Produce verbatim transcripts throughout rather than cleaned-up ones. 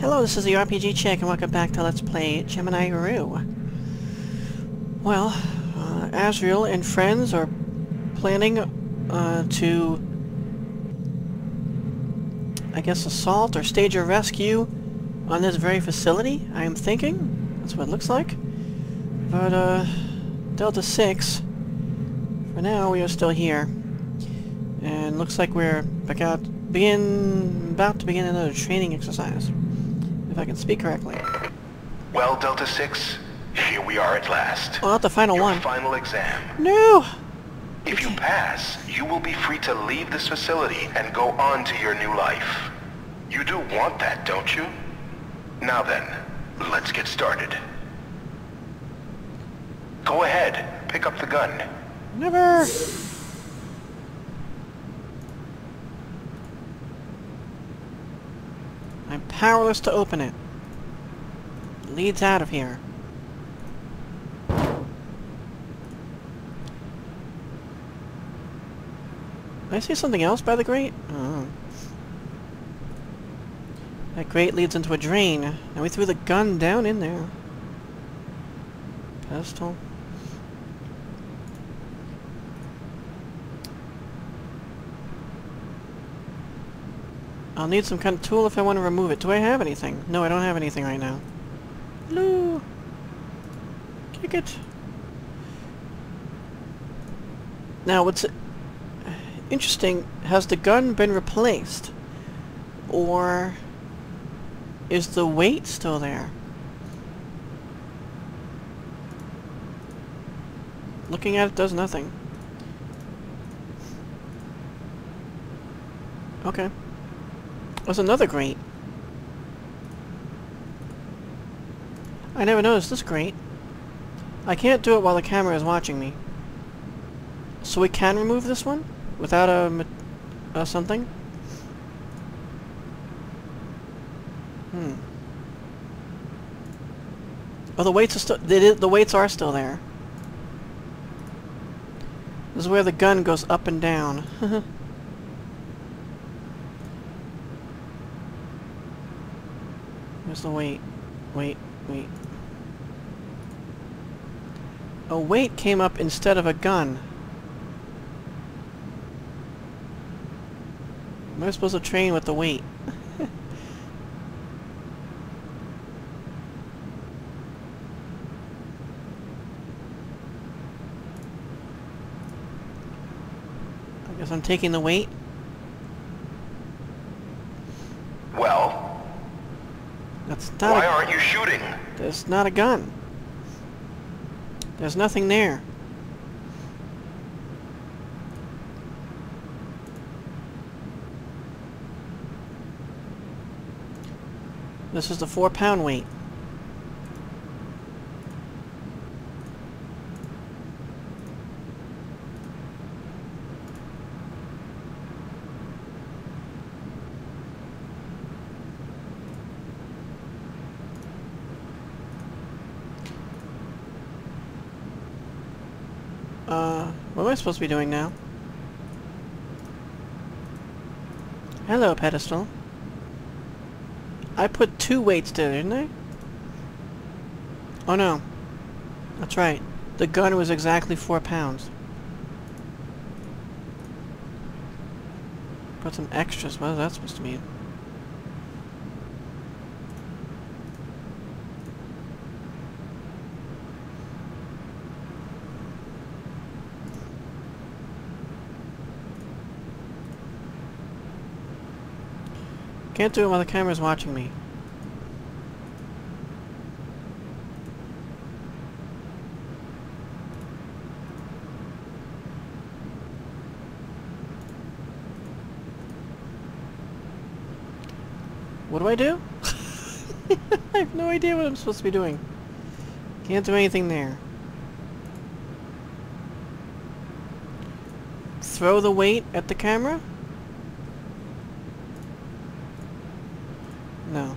Hello, this is the R P G Chick, and welcome back to Let's Play Gemini Rue. Well, uh, Asriel and friends are planning uh, to, I guess, assault or stage a rescue on this very facility, I'm thinking. That's what it looks like. But, uh, Delta six, for now, we are still here. And looks like we're back out, begin, about to begin another training exercise. If I can speak correctly. Well, Delta six, here we are at last. Well, not the final Your one. final exam. No! If you pass, you will be free to leave this facility and go on to your new life. You do want that, don't you? Now then, let's get started. Go ahead, pick up the gun. Never! I'm powerless to open it. It leads out of here. I see something else by the grate? Oh. That grate leads into a drain, and we threw the gun down in there. Pedestal. I'll need some kind of tool if I want to remove it. Do I have anything? No, I don't have anything right now. Hello! Kick it! Now, what's interesting, has the gun been replaced? Or is the weight still there? Looking at it does nothing. Okay. There's another grate. I never noticed this grate. I can't do it while the camera is watching me. So we can remove this one? Without a... Uh, something? Hmm. Oh, the weights are still... The, the weights are still there. This is where the gun goes up and down. Where's the weight? Wait, wait. A weight came up instead of a gun. Am I supposed to train with the weight? I guess I'm taking the weight. Well? That's not Why a, aren't you shooting? There's not a gun. There's nothing there. This is the four pound weight. Uh, what am I supposed to be doing now? Hello, pedestal. I put two weights there, didn't I? Oh no. That's right. The gun was exactly four pounds. Put some extras. What is that supposed to mean? Can't do it while the camera's watching me. What do I do? I have no idea what I'm supposed to be doing. Can't do anything there. Throw the weight at the camera? No.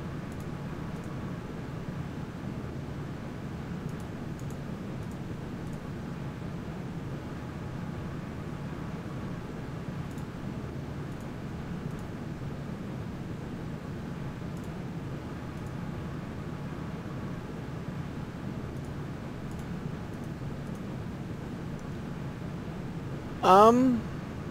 Um...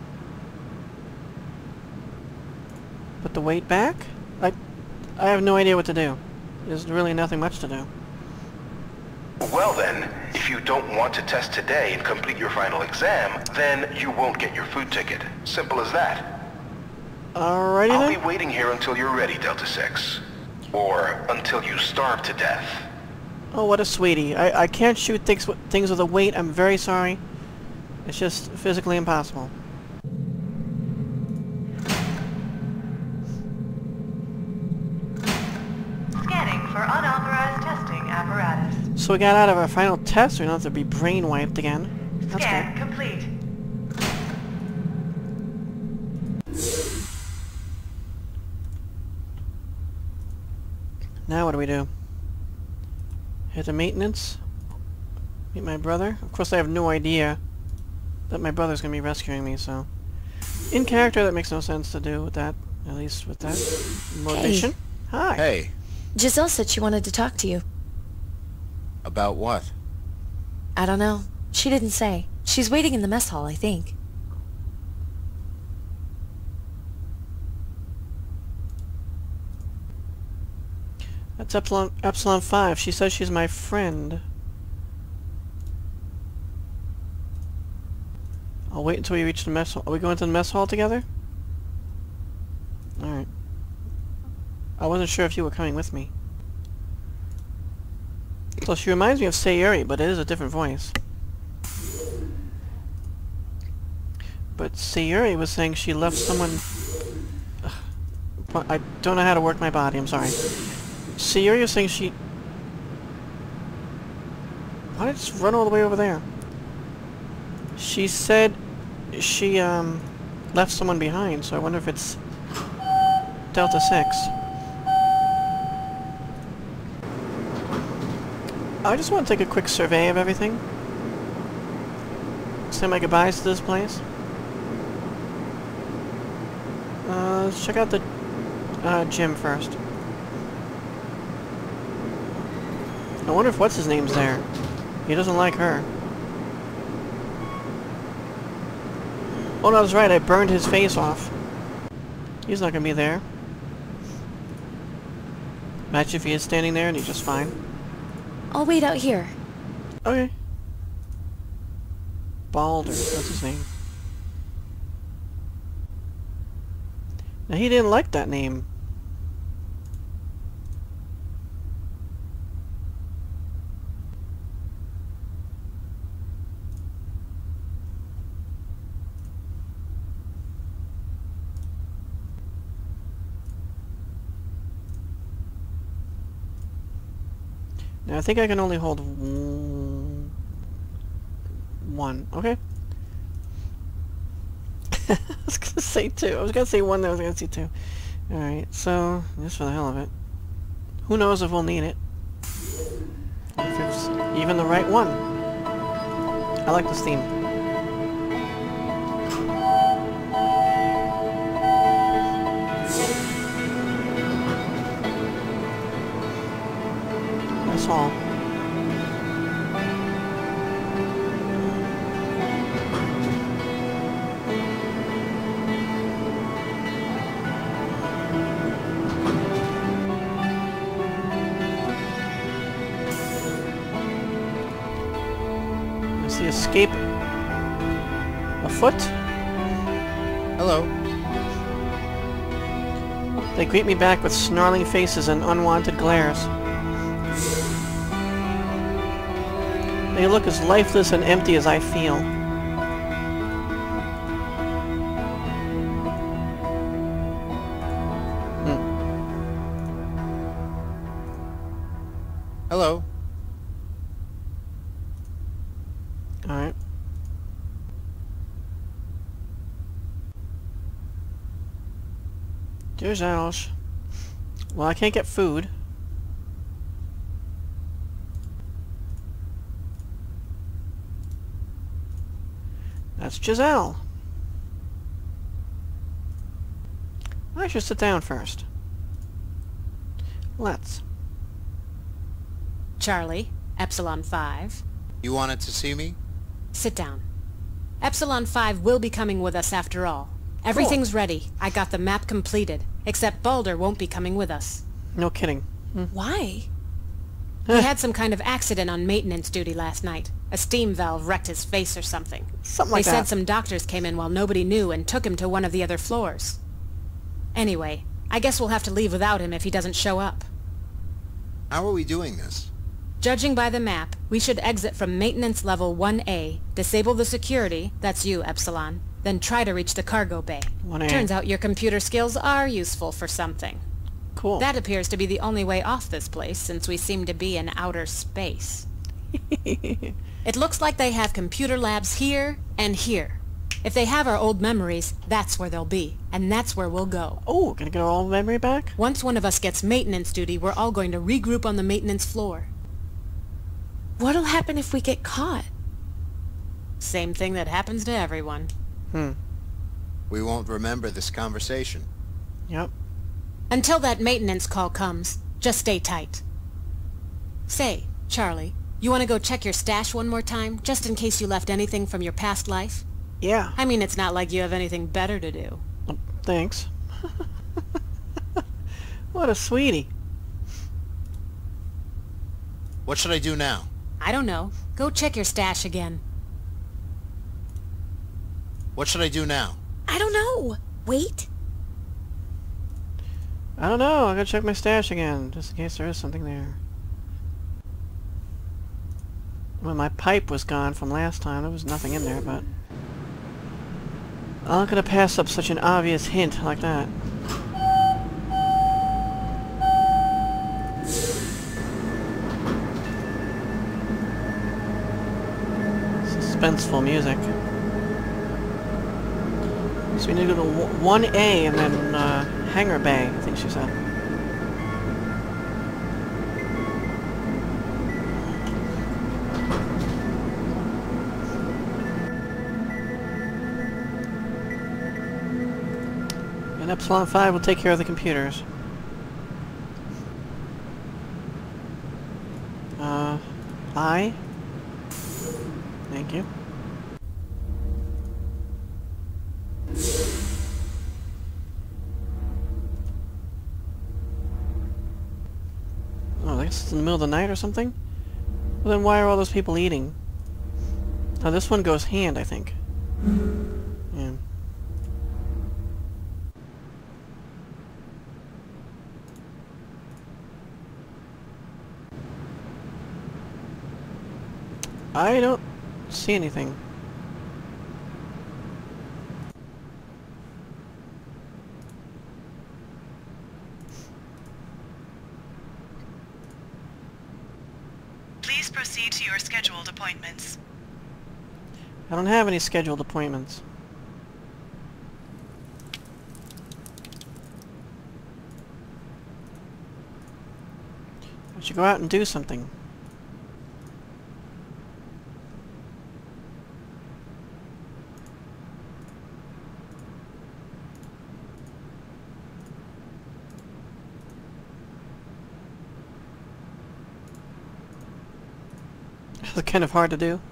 Put the weight back? I... I have no idea what to do. There's really nothing much to do. Well then, if you don't want to test today and complete your final exam, then you won't get your food ticket. Simple as that. Alrighty I'll then. be waiting here until you're ready, Delta six. Or until you starve to death. Oh, what a sweetie. I, I can't shoot things, things with a weight. I'm very sorry. It's just physically impossible. Scanning for unauthorized testing apparatus. So we got out of our final test. We don't have to be brain wiped again. That's Scan good. complete. Now what do we do? Head to maintenance. Meet my brother. Of course I have no idea that my brother's gonna be rescuing me, so... In character that makes no sense to do with that. At least with that motivation. Hey. Hi. Hey, Giselle said she wanted to talk to you. about what? I don't know. She didn't say. She's waiting in the mess hall, I think. That's Epsilon, Epsilon-Five. She says she's my friend. I'll wait until we reach the mess hall. Are we going to the mess hall together? Alright. I wasn't sure if you were coming with me. So she reminds me of Sayuri, but it is a different voice. But Sayuri was saying she left someone... Ugh. I don't know how to work my body, I'm sorry. Sayuri was saying she... Why did it just run all the way over there? She said she, um, left someone behind, so I wonder if it's Delta six. I just want to take a quick survey of everything. Say my goodbyes to this place. Uh, let's check out the uh, gym first. I wonder if what's his name's there. He doesn't like her. Oh no, that's right, I burned his face off. He's not gonna be there. Imagine if he is standing there and he's just fine. I'll wait out here. Okay. Balder, that's his name. Now he didn't like that name. Now I think I can only hold one. Okay. I was gonna say two. I was gonna say one. Then I was gonna say two. All right. So just for the hell of it, who knows if we'll need it? If it's even the right one. I like this theme. That's all. Is the escape afoot? Hello. They greet me back with snarling faces and unwanted glares. They look as lifeless and empty as I feel. Hmm. Hello. Alright. Dear Alice. Well, I can't get food. That's Giselle. I should sit down first. Let's. Charlie, Epsilon-Five. You wanted to see me? Sit down. Epsilon-Five will be coming with us after all. Everything's ready. I got the map completed. Except Balder won't be coming with us. No kidding. Hmm. Why? He had some kind of accident on maintenance duty last night. A steam valve wrecked his face or something. Something like they that. said some doctors came in while nobody knew and took him to one of the other floors. Anyway, I guess we'll have to leave without him if he doesn't show up. How are we doing this? Judging by the map, we should exit from maintenance level one A, disable the security, that's you, Epsilon, then try to reach the cargo bay. one A. Turns out your computer skills are useful for something. Cool. That appears to be the only way off this place, since we seem to be in outer space. It looks like they have computer labs here and here. If they have our old memories, that's where they'll be, and that's where we'll go. Oh, gonna get our old memory back? Once one of us gets maintenance duty, we're all going to regroup on the maintenance floor. What'll happen if we get caught? Same thing that happens to everyone. Hmm. We won't remember this conversation. Yep. Until that maintenance call comes, just stay tight. Say, Charlie, you want to go check your stash one more time, just in case you left anything from your past life? Yeah. I mean, it's not like you have anything better to do. Oh, thanks. What a sweetie. What should I do now? I don't know. Go check your stash again. What should I do now? I don't know. Wait. I don't know. I gotta check my stash again, just in case there is something there. Well, my pipe was gone from last time. There was nothing in there, but... I'm not gonna pass up such an obvious hint like that. Suspenseful music. So we need to go to one A and then uh, Hangar Bay, I think she said. And Epsilon-Five will take care of the computers. Uh, I? Thank you. Oh, I guess it's in the middle of the night or something? Well, then why are all those people eating? Oh, this one goes hand, I think. Yeah. I don't see anything. Please proceed to your scheduled appointments. I don't have any scheduled appointments. I should go out and do something. It's kind of hard to do.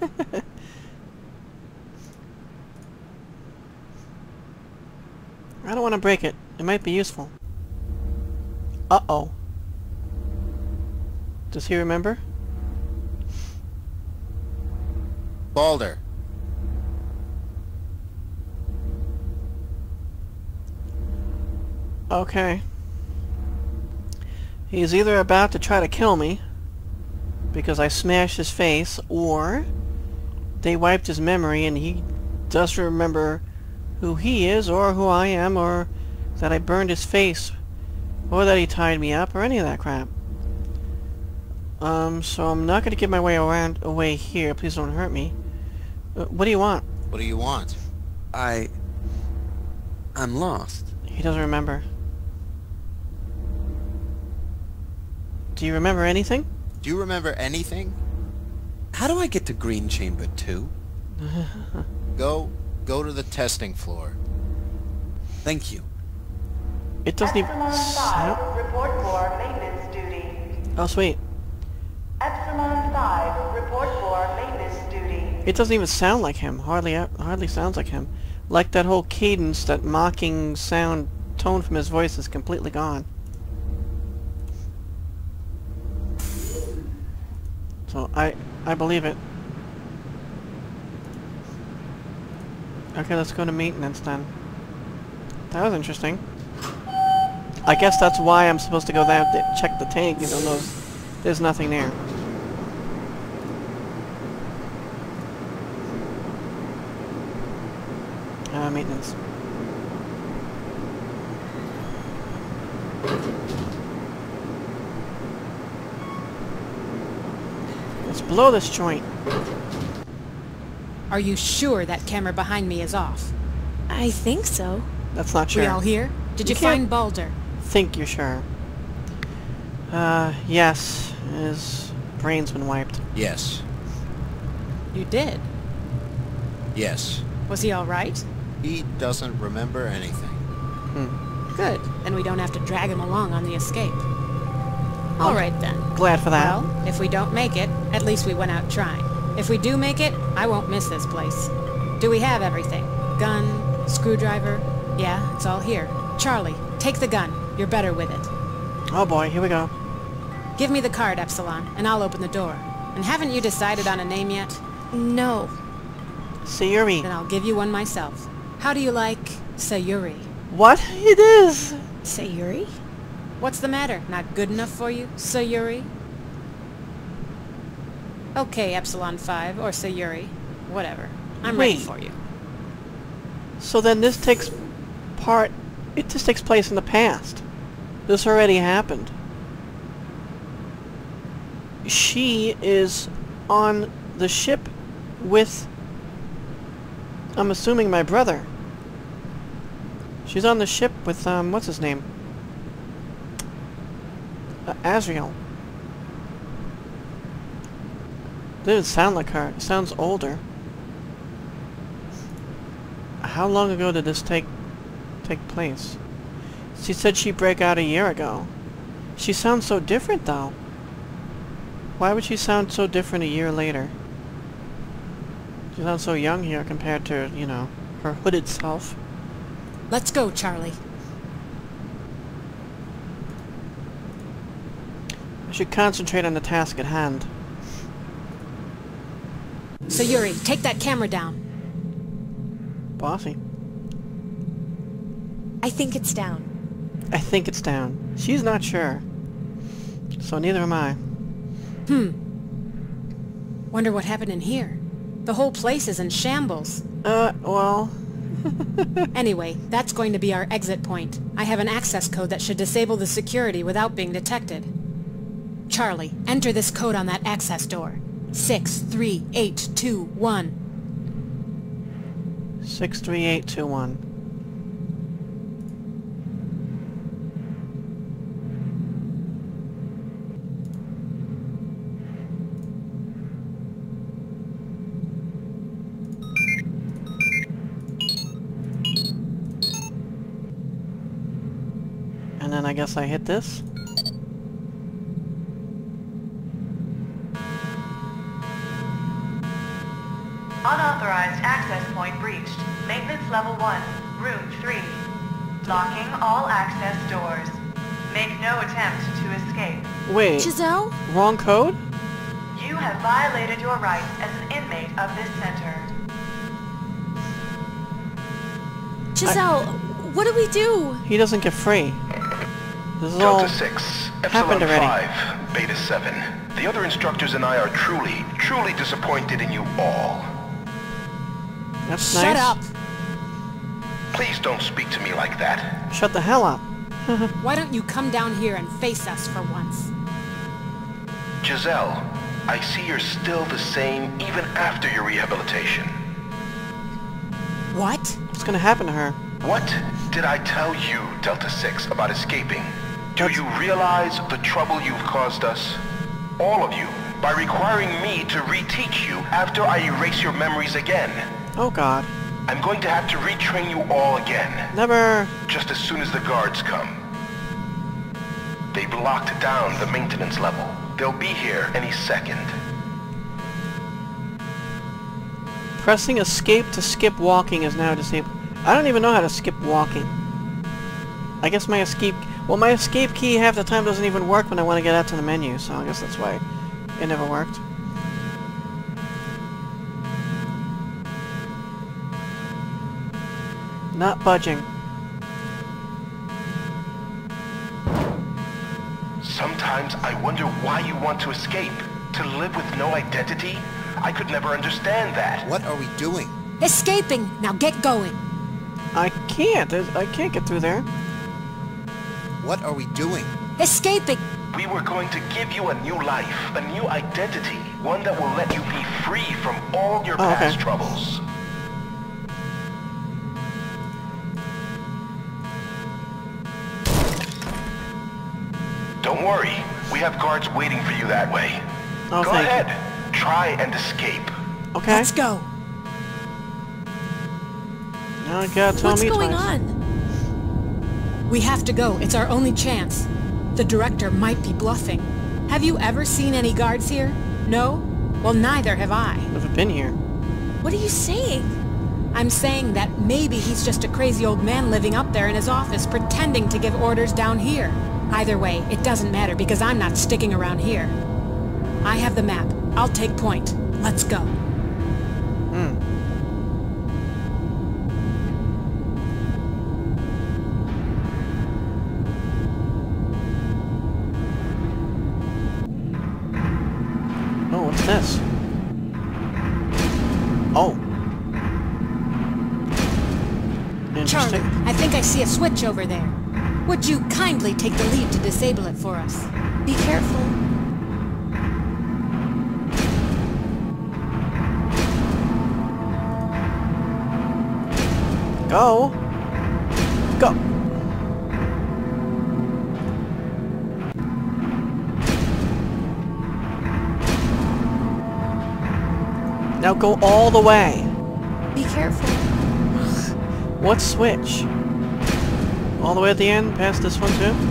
I don't want to break it. It might be useful. Uh-oh. Does he remember? Balder. Okay. He's either about to try to kill me because I smashed his face, or they wiped his memory and he doesn't remember who he is, or who I am, or that I burned his face, or that he tied me up, or any of that crap. Um, so I'm not going to give my way around away here. Please don't hurt me. Uh, what do you want? What do you want? I... I'm lost. He doesn't remember. Do you remember anything? Do you remember anything? How do I get to Green Chamber two? Go, go to the testing floor. Thank you. It doesn't even sound... Epsilon-Five, report for maintenance duty. Oh, sweet. Epsilon-Five, report for maintenance duty. It doesn't even sound like him. Hardly, hardly sounds like him. Like that whole cadence, that mocking sound tone from his voice is completely gone. So I, I believe it. Okay, let's go to maintenance then. That was interesting. I guess that's why I'm supposed to go there to check the tank, even though there's, there's nothing there. Uh, maintenance. Let's blow this joint. Are you sure that camera behind me is off? I think so. That's not sure. We all here? Did you, You find can't- Balder? Think you're sure. Uh, yes. His brain's been wiped. Yes. You did? Yes. Was he all right? He doesn't remember anything. Hmm. Good. Then we don't have to drag him along on the escape. All right then. Glad for that. Well, if we don't make it, at least we went out trying. If we do make it, I won't miss this place. Do we have everything? Gun, screwdriver? Yeah, it's all here. Charlie, take the gun. You're better with it. Oh boy, here we go. Give me the card, Epsilon, and I'll open the door. And haven't you decided on a name yet? No. Sayuri. Then I'll give you one myself. How do you like Sayuri? What? It is! Sayuri? What's the matter? Not good enough for you, Sayuri? Okay, Epsilon-Five, or Sayuri. Whatever. I'm ready Wait. for you. So then this takes part... It just takes place in the past. This already happened. She is on the ship with... I'm assuming my brother. She's on the ship with, um, what's his name? Uh, Azrael. Doesn't sound like her. It sounds older. How long ago did this take take place? She said she'd break out a year ago. She sounds so different though. Why would she sound so different a year later? She sounds so young here compared to, you know, her hooded self. Let's go, Charlie. I should concentrate on the task at hand. Sayuri, take that camera down. Bossy. I think it's down. I think it's down. She's not sure. So neither am I. Hmm. Wonder what happened in here. The whole place is in shambles. Uh, well... Anyway, that's going to be our exit point. I have an access code that should disable the security without being detected. Charlie, enter this code on that access door. six three eight two one. six three eight two one. And then I guess I hit this. Unauthorized access point breached. Maintenance level one, room three. Locking all access doors. Make no attempt to escape. Wait, Giselle? wrong code? You have violated your rights as an inmate of this center. Giselle, what do we do? He doesn't get free. This is all Delta six, happened already. Epsilon-Five, Beta seven. The other instructors and I are truly, truly disappointed in you all. That's Shut nice. up! Please don't speak to me like that. Shut the hell up. Why don't you come down here and face us for once? Giselle, I see you're still the same even after your rehabilitation. What? What's gonna happen to her? What did I tell you, Delta six, about escaping? Do That's- you realize the trouble you've caused us? All of you, by requiring me to reteach you after I erase your memories again. Oh god. I'm going to have to retrain you all again, Never... just as soon as the guards come. They've locked down the maintenance level. They'll be here any second. Pressing escape to skip walking is now disabled. I don't even know how to skip walking. I guess my escape... Well, my escape key half the time doesn't even work when I want to get out to the menu, so I guess that's why it never worked. Not budging. Sometimes I wonder why you want to escape. To live with no identity? I could never understand that. What are we doing? Escaping! Now get going! I can't. I can't get through there. What are we doing? Escaping! We were going to give you a new life, a new identity, one that will let you be free from all your Oh, okay. past troubles. Don't worry, we have guards waiting for you that way. Oh, Go thank ahead, you. try and escape. Okay. Let's go! Now you gotta tell What's me going twice. on? We have to go. It's our only chance. The director might be bluffing. Have you ever seen any guards here? No? Well, neither have I. Never been here. What are you saying? I'm saying that maybe he's just a crazy old man living up there in his office pretending to give orders down here. Either way, it doesn't matter because I'm not sticking around here. I have the map. I'll take point. Let's go. Hmm. Oh, what's this? Oh. Charlie, Interesting. I think I see a switch over there. Would you kindly take the lead to disable it for us? Be careful. Go. Go. Now go all the way. Be careful. What switch? All the way at the end, past this one too?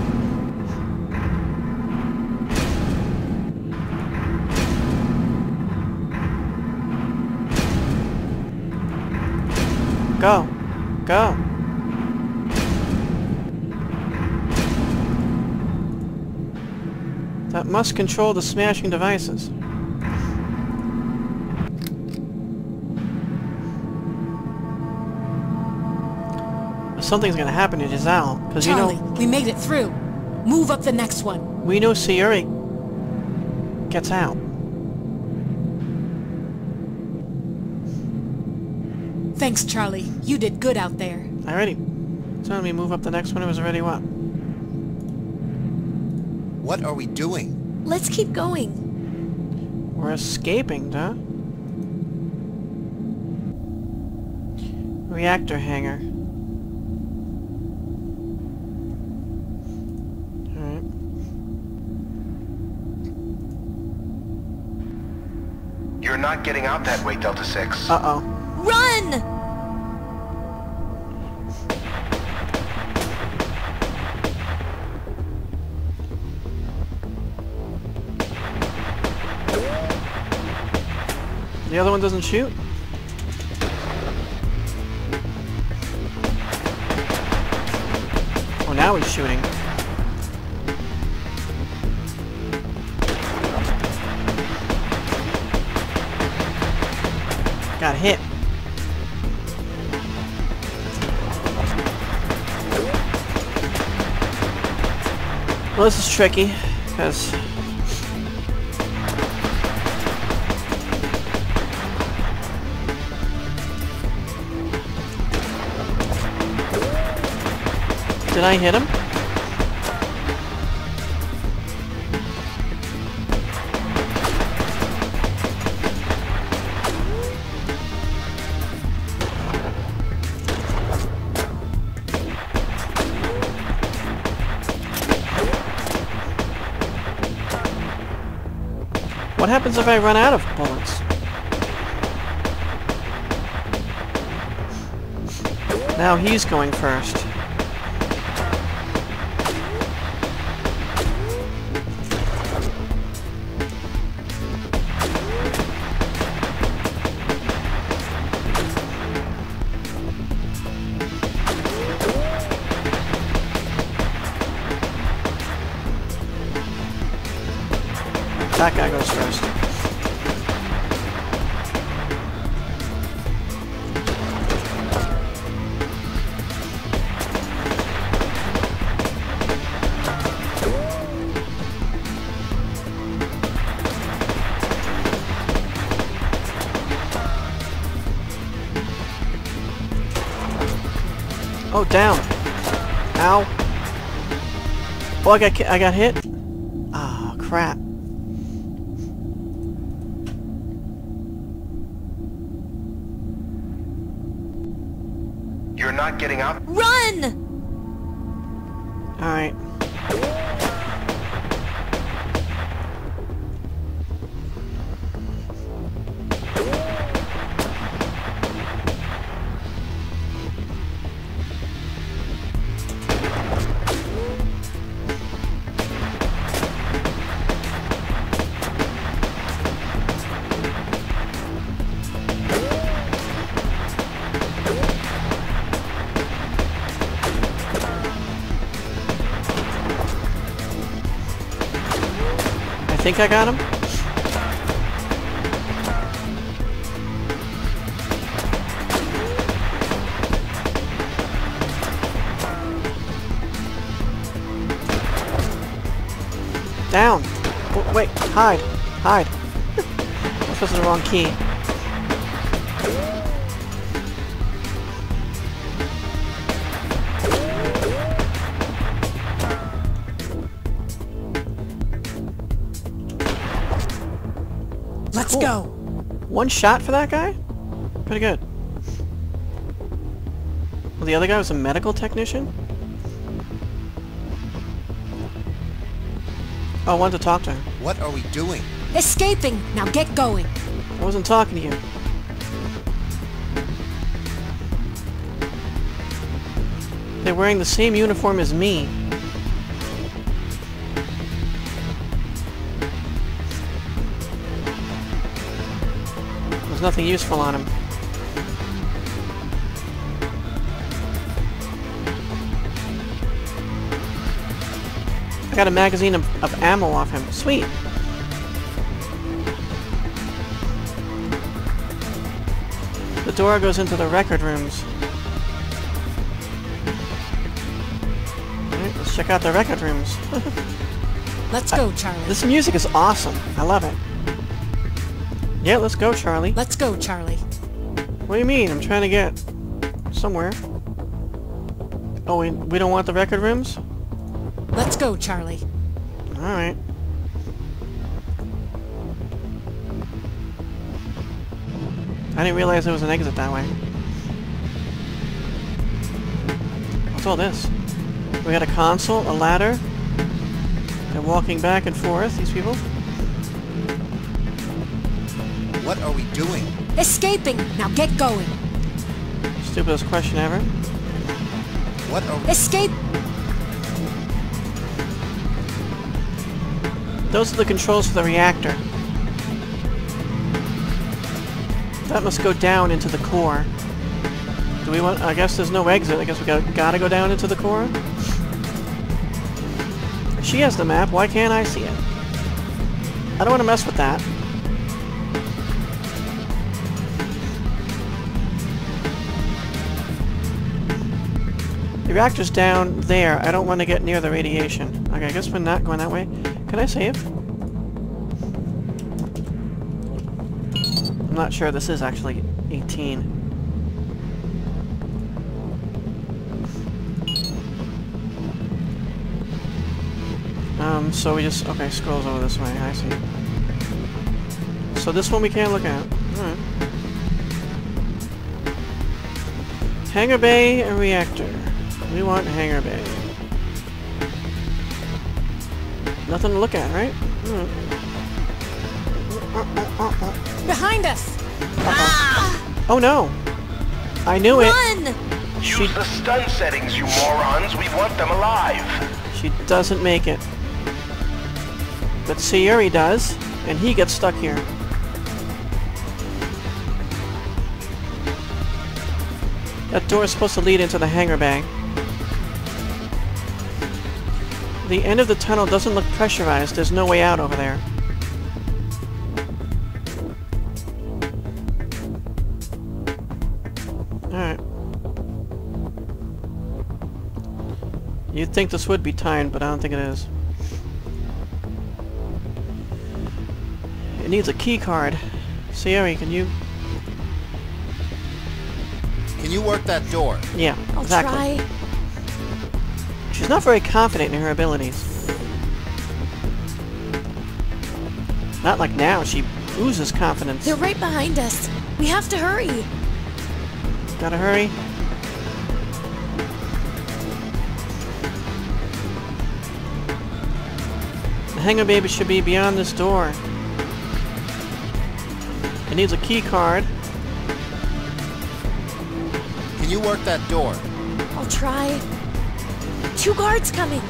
Go. Go. That must control the smashing devices. Something's gonna happen to Giselle, because you Charlie, know we made it through. Move up the next one. we know Sayuri gets out. Thanks, Charlie. You did good out there. Alrighty. So let me move up the next one. It was already what? What are we doing? Let's keep going. We're escaping, huh? Reactor hangar. Alright. You're not getting out that way, Delta six. Uh-oh. Run! The other one doesn't shoot? Oh, now he's shooting. Got hit. Well, this is tricky, because... Did I hit him? What happens if I run out of bullets? Now he's going first. That guy goes first. Oh, down. Ow. Oh, I got ki- I got hit. Ah, oh, crap. You're not getting out? Run! All right. I think I got him. Down. Oh, wait, hide, hide. I pressed the wrong key. Let's Cool. go. One shot for that guy? Pretty good. Well, the other guy was a medical technician? Oh, I wanted to talk to her. What are we doing? Escaping. Now get going. I wasn't talking to you. They're wearing the same uniform as me. There's nothing useful on him. I got a magazine of, of ammo off him. Sweet. The door goes into the record rooms. Alright, let's check out the record rooms. Let's go, Charlie. This music is awesome. I love it. Yeah, let's go, Charlie. Let's go, Charlie. What do you mean? I'm trying to get somewhere. Oh, we, we don't want the record rooms? Let's go, Charlie. Alright. I didn't realize there was an exit that way. What's all this? We got a console, a ladder. They're walking back and forth, these people. What are we doing? Escaping. Now get going. Stupidest question ever. What are we... Escape. Those are the controls for the reactor. That must go down into the core. Do we want... I guess there's no exit. I guess we got, gotta go down into the core? She has the map. Why can't I see it? I don't want to mess with that. The reactor's down there. I don't want to get near the radiation. Okay, I guess we're not going that way. Can I save? I'm not sure this is actually eighteen. Um, so we just... Okay, scrolls over this way. I see. So this one we can't look at. Alright. Hangar bay and reactor. We want hangar bay. Nothing to look at, right? Alright. Behind us. Uh-oh. Oh no! I knew it! Run! She, Use the stun settings, you morons. We want them alive. she doesn't make it. But Sayuri does, and he gets stuck here. That door is supposed to lead into the hangar bay. The end of the tunnel doesn't look pressurized. There's no way out over there. You'd think this would be timed, but I don't think it is. It needs a key card. Sierra, can you... Can you work that door? Yeah, I'll exactly. try. She's not very confident in her abilities. Not like now, she oozes confidence. They're right behind us. We have to hurry. Gotta hurry. The hangar baby should be beyond this door. It needs a key card. Can you work that door? I'll try. Two guards coming.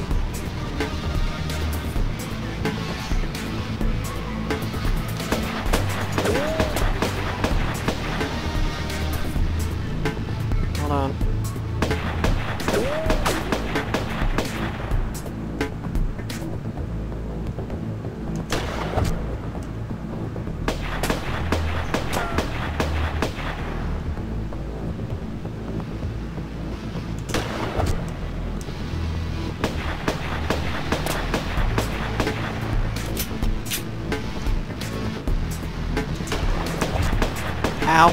Hold on. Ow.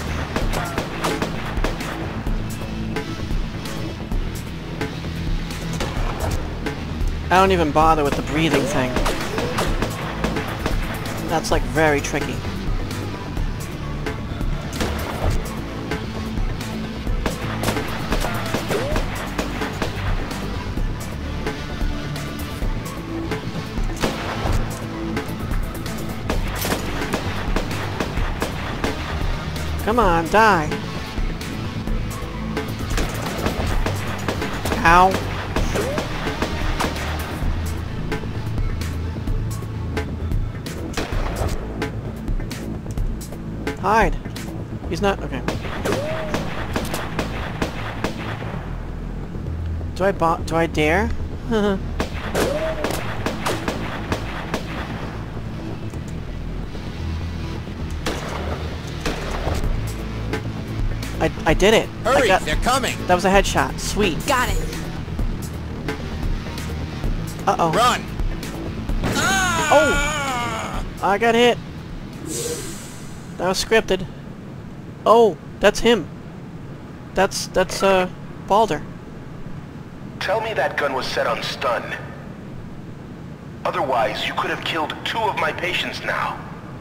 I don't even bother with the breathing thing. That's like very tricky. Come on, die. Ow. Hide. He's not... okay. Do I bo- do I dare? I, I did it. I Hurry, got- they're coming. that was a headshot. Sweet. Got it. Uh-oh. Run. Oh! I got hit. That was scripted. Oh, that's him. That's, that's, uh, Balder. Tell me that gun was set on stun. Otherwise, you could have killed two of my patients now.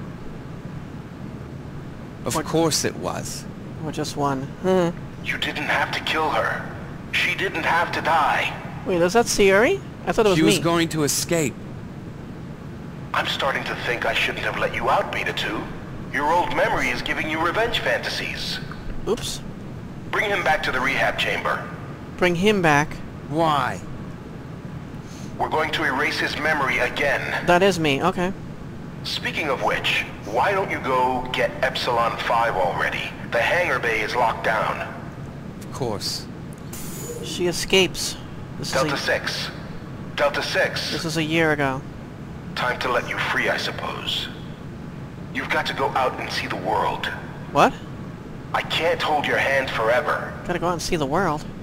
Of What? course it was. Or just one. Hmm. You didn't have to kill her. She didn't have to die. Wait, is that Sierra? I thought it was She me. was going to escape. I'm starting to think I shouldn't have let you out, Beta two. Your old memory is giving you revenge fantasies. Oops. Bring him back to the rehab chamber. Bring him back. Why? We're going to erase his memory again. That is me. Okay. Speaking of which, why don't you go get Epsilon-Five already? The hangar bay is locked down. Of course. She escapes. This is Delta a, six. Delta six. this is a year ago. Time to let you free, I suppose. You've got to go out and see the world. What? I can't hold your hand forever. Gotta go out and see the world.